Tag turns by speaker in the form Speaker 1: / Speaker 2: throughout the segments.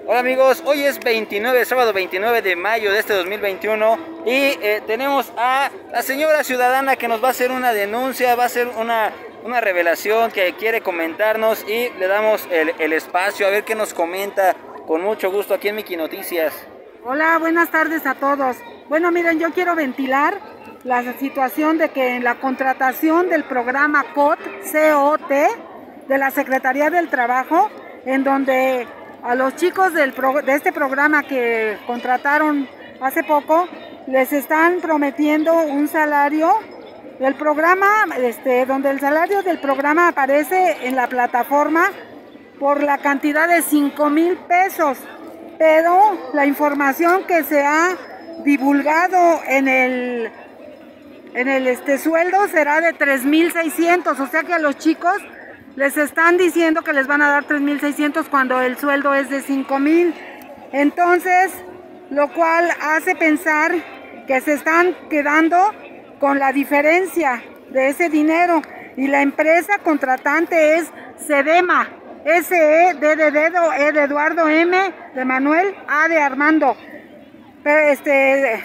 Speaker 1: Hola amigos, hoy es sábado 29 de mayo de este 2021 y tenemos a la señora ciudadana que nos va a hacer una denuncia, va a hacer una revelación que quiere comentarnos y le damos el espacio a ver qué nos comenta con mucho gusto aquí en Miki Noticias.
Speaker 2: Hola, buenas tardes a todos. Bueno, miren, yo quiero ventilar la situación de que en la contratación del programa COT, de la Secretaría del Trabajo, en donde a los chicos de este programa que contrataron hace poco, les están prometiendo un salario del programa, donde el salario del programa aparece en la plataforma por la cantidad de 5,000 pesos, pero la información que se ha divulgado en el sueldo será de 3,600, o sea que a los chicos les están diciendo que les van a dar 3,600 cuando el sueldo es de 5,000. Entonces, lo cual hace pensar que se están quedando con la diferencia de ese dinero. Y la empresa contratante es Sedema, S-E-D de dedo, E de Eduardo, M de Manuel, A de Armando. De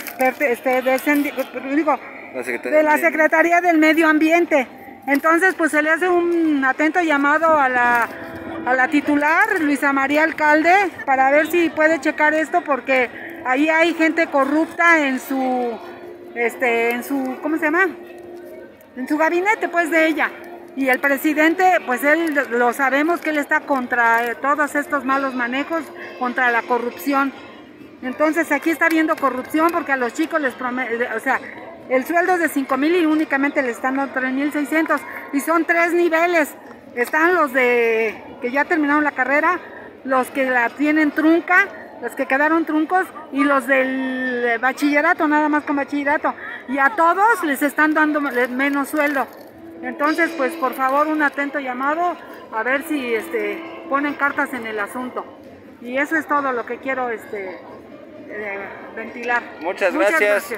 Speaker 2: la Secretaría del Medio Ambiente. Entonces, pues se le hace un atento llamado a la titular, Luisa María Alcalde, para ver si puede checar esto, porque ahí hay gente corrupta en su, ¿cómo se llama? En su gabinete, pues, de ella. Y el presidente, pues él, lo sabemos que él está contra todos estos malos manejos, contra la corrupción. Entonces, aquí está habiendo corrupción porque a los chicos les prometen, o sea, el sueldo es de 5,000 y únicamente le están dando 3,600. Y son 3 niveles. Están los de que ya terminaron la carrera, los que la tienen trunca, los que quedaron truncos y los del bachillerato, nada más con bachillerato. Y a todos les están dando menos sueldo. Entonces, pues por favor, un atento llamado a ver si ponen cartas en el asunto. Y eso es todo lo que quiero ventilar.
Speaker 1: Muchas gracias.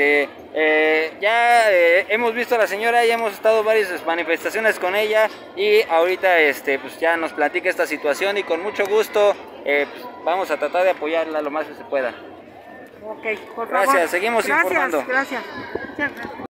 Speaker 1: Hemos visto a la señora, ya hemos estado varias manifestaciones con ella y ahorita pues ya nos platica esta situación y con mucho gusto pues vamos a tratar de apoyarla lo más que se pueda.
Speaker 2: Ok, por favor.
Speaker 1: Gracias, seguimos informando.
Speaker 2: Gracias.